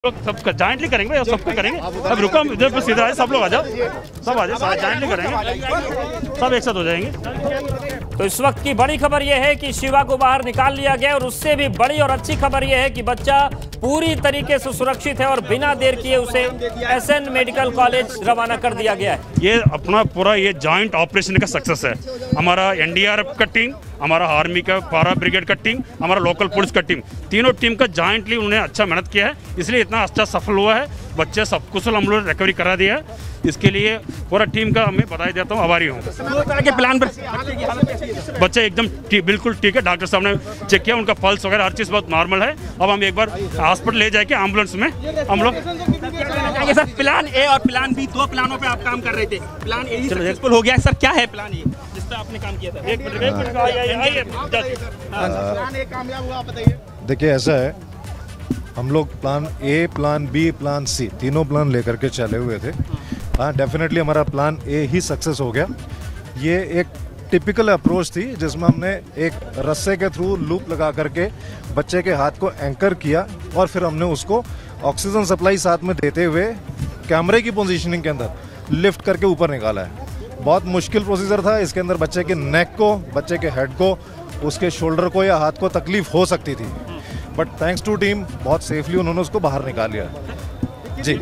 लोग सब जॉइंटली करेंगे या सबको करेंगे। अब रुको, हम इधर पर सीधा आए, सब लोग आ जाओ, सब आ जाओ, जॉइंटली करेंगे, सब एक साथ हो जाएंगे। तो इस वक्त की बड़ी खबर यह है कि शिवा को बाहर निकाल लिया गया और उससे भी बड़ी और अच्छी खबर यह है कि बच्चा पूरी तरीके से सुरक्षित है और बिना देर किए उसे एसएन मेडिकल कॉलेज रवाना कर दिया गया है। ये अपना पूरा ये जॉइंट ऑपरेशन का सक्सेस है। हमारा एनडीआरएफ का टीम, हमारा आर्मी का फायर ब्रिगेड का टीम, हमारा लोकल पुलिस का टीम, तीनों टीम का जॉइंटली उन्होंने अच्छा मेहनत किया है, इसलिए इतना अच्छा सफल हुआ है। बच्चे सब कुछ हम लोग रिकवरी करा दिया है, इसके लिए पूरा टीम का मैं बधाई देता हूँ, आभारी हूँ। के प्लान पर बच्चे एकदम बिल्कुल ठीक है, डॉक्टर साहब ने चेक किया, उनका पल्स वगैरह हर चीज़ बहुत नॉर्मल है। अब हम एक बार हॉस्पिटल ले जाके एम्बुलेंस में हम लोग सर प्लान ए और प्लान बी, दो प्लानों पे आप काम कर रहे थे। प्लान ए सक्सेसफुल हो गया है सर, क्या है प्लान ए जिस पर आपने काम किया था? एक मिनट आइए। प्लान ए कामयाब हुआ, बताइए। देखिए ऐसा है, हम लोग plan A, plan B, plan C तीनों प्लान लेकर के चले हुए थे। हाँ, डेफिनेटली हमारा प्लान ए ही सक्सेस हो गया। ये एक टिपिकल अप्रोच थी जिसमें हमने एक रस्से के थ्रू लूप लगा करके बच्चे के हाथ को एंकर किया और फिर हमने उसको ऑक्सीजन सप्लाई साथ में देते हुए कैमरे की पोजीशनिंग के अंदर लिफ्ट करके ऊपर निकाला है। बहुत मुश्किल प्रोसीजर था, इसके अंदर बच्चे के नेक को, बच्चे के हेड को, उसके शोल्डर को या हाथ को तकलीफ हो सकती थी, बट थैंक्स टू टीम बहुत सेफली उन्होंने उसको बाहर निकाल लिया। जी,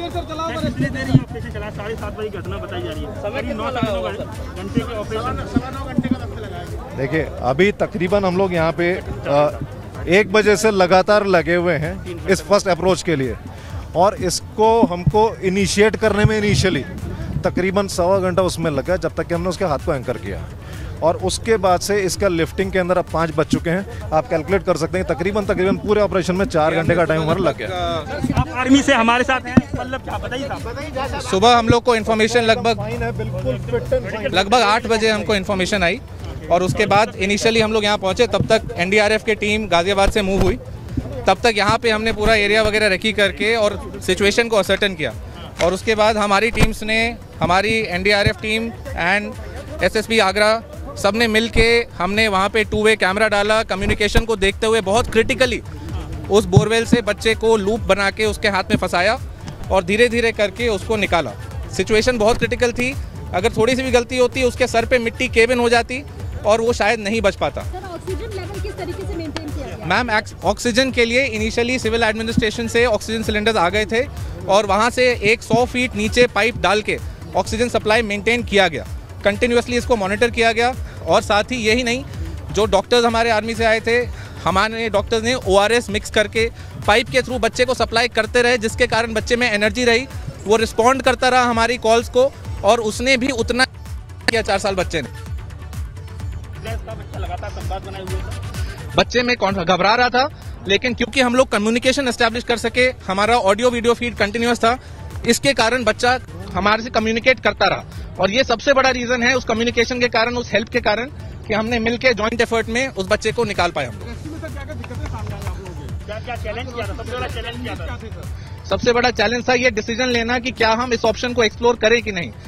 देखिए अभी तकरीबन हम लोग यहाँ पे 1 बजे से लगातार लगे हुए हैं इस फर्स्ट अप्रोच के लिए, और इसको हमको इनिशिएट करने में इनिशियली तकरीबन 1.25 घंटा उसमें लगा जब तक कि हमने उसके हाथ को एंकर किया, और उसके बाद से इसका लिफ्टिंग के अंदर अब 5 बज चुके हैं। आप कैलकुलेट कर सकते हैं तकरीबन पूरे ऑपरेशन में 4 घंटे का टाइम हमारा लग गया। आप आर्मी से हमारे साथ हैं, मतलब क्या बताइए। सुबह हम लोग को इन्फॉर्मेशन लगभग 8 बजे हमको इन्फॉर्मेशन आई, और उसके बाद इनिशियली हम लोग यहाँ पहुँचे, तब तक एनडीआरएफ की टीम गाजियाबाद से मूव हुई। तब तक यहाँ पे हमने पूरा एरिया वगैरह रेकी करके और सिचुएशन को असर्टन किया, और उसके बाद हमारी टीम्स ने, हमारी NDRF team and SSP Agra सब ने मिल के हमने वहाँ पे 2 वे कैमरा डाला। कम्युनिकेशन को देखते हुए बहुत क्रिटिकली उस बोरवेल से बच्चे को लूप बना के उसके हाथ में फंसाया और धीरे धीरे करके उसको निकाला। सिचुएशन बहुत क्रिटिकल थी, अगर थोड़ी सी भी गलती होती उसके सर पे मिट्टी केबिन हो जाती और वो शायद नहीं बच पाता। ऑक्सीजन लेवल किस तरीके से मेंटेन किया गया? मैम, ऑक्सीजन के लिए इनिशियली सिविल एडमिनिस्ट्रेशन से ऑक्सीजन सिलेंडर्स आ गए थे, और वहाँ से 100 फीट नीचे पाइप डाल के ऑक्सीजन सप्लाई मेंटेन किया गया। कंटिन्यूसली इसको मॉनिटर किया गया, और साथ ही यही नहीं, जो डॉक्टर्स हमारे आर्मी से आए थे, हमारे डॉक्टर्स ने ORS मिक्स करके पाइप के थ्रू बच्चे को सप्लाई करते रहे, जिसके कारण बच्चे में एनर्जी रही, वो रिस्पॉन्ड करता रहा हमारी कॉल्स को, और उसने भी उतना किया 4 साल बच्चे ने। बच्चे में घबरा रहा था, लेकिन क्योंकि हम लोग कम्युनिकेशन एस्टैब्लिश कर सके, हमारा ऑडियो वीडियो फीड कंटिन्यूअस था, इसके कारण बच्चा हमारे से कम्युनिकेट करता रहा, और ये सबसे बड़ा रीजन है उस कम्युनिकेशन के कारण, उस हेल्प के कारण, कि हमने मिलकर जॉइंट एफर्ट में उस बच्चे को निकाल पाए। हम सबसे बड़ा चैलेंज था ये डिसीजन लेना कि क्या हम इस ऑप्शन को एक्सप्लोर करें कि नहीं।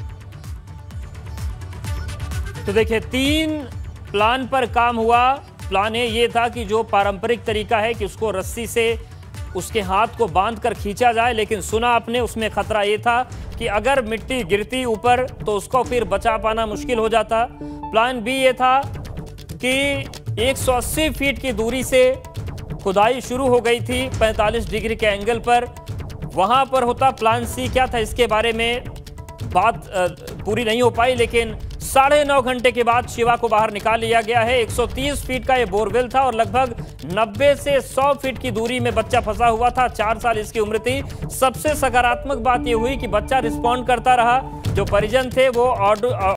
तो देखिए 3 प्लान पर काम हुआ। प्लान ए ये था कि जो पारंपरिक तरीका है कि उसको रस्सी से उसके हाथ को बांधकर खींचा जाए, लेकिन सुना आपने उसमें खतरा ये था कि अगर मिट्टी गिरती ऊपर तो उसको फिर बचा पाना मुश्किल हो जाता। प्लान बी ये था कि 180 फीट की दूरी से खुदाई शुरू हो गई थी 45 डिग्री के एंगल पर, वहां पर होता। प्लान सी क्या था इसके बारे में बात पूरी नहीं हो पाई, लेकिन 9.5 घंटे के बाद शिवा को बाहर निकाल लिया गया है। 130 फीट का ये बोरवेल था और लगभग 90 से 100 फीट की दूरी में बच्चा फंसा हुआ था। 4 साल इसकी उम्र थी। सबसे सकारात्मक बात ये हुई कि बच्चा रिस्पॉन्ड करता रहा। जो परिजन थे वो